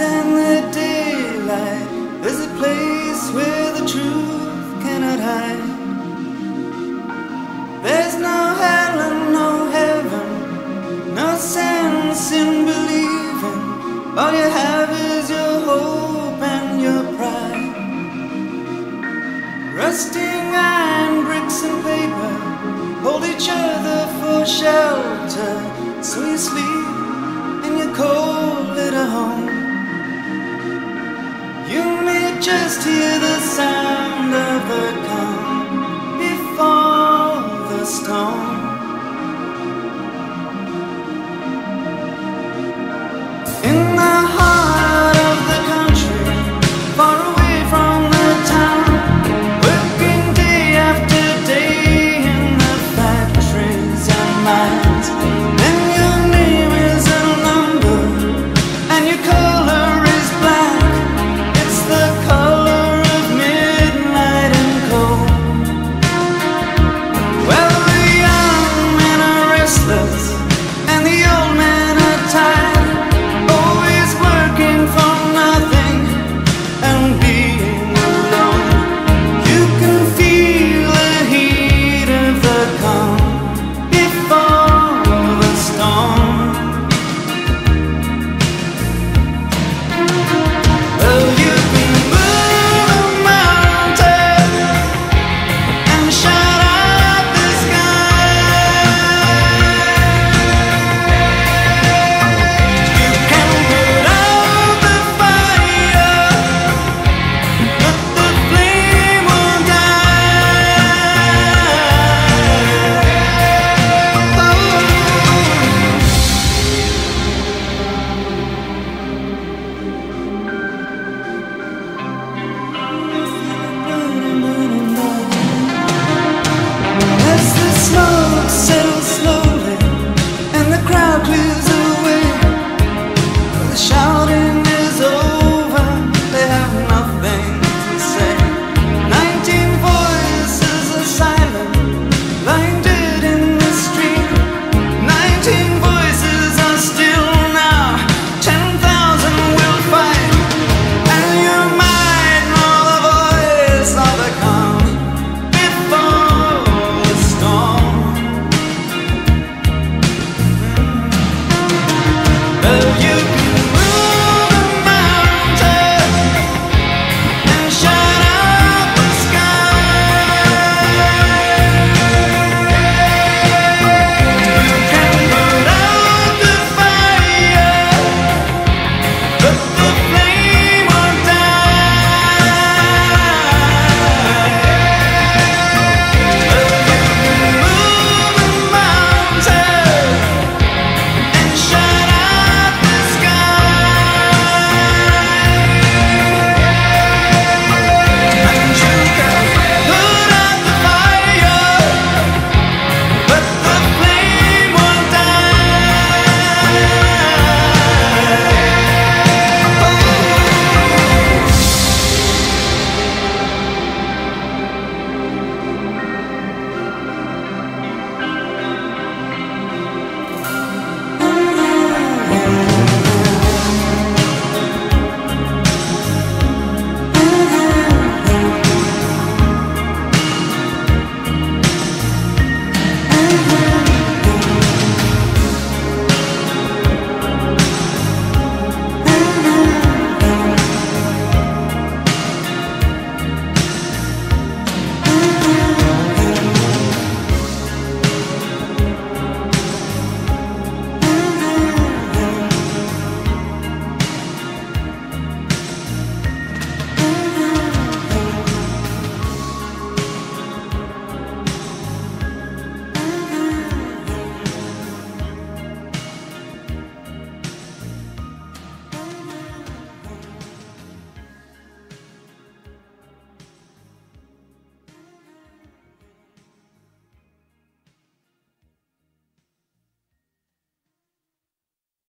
and the daylight. There's a place where the truth cannot hide. There's no hell and no heaven, no sense in believing. All you have is your hope and your pride. Rusting iron, bricks and paper hold each other for shelter. So you sleep in your cold little home. You may just hear the sound of the calm before the storm.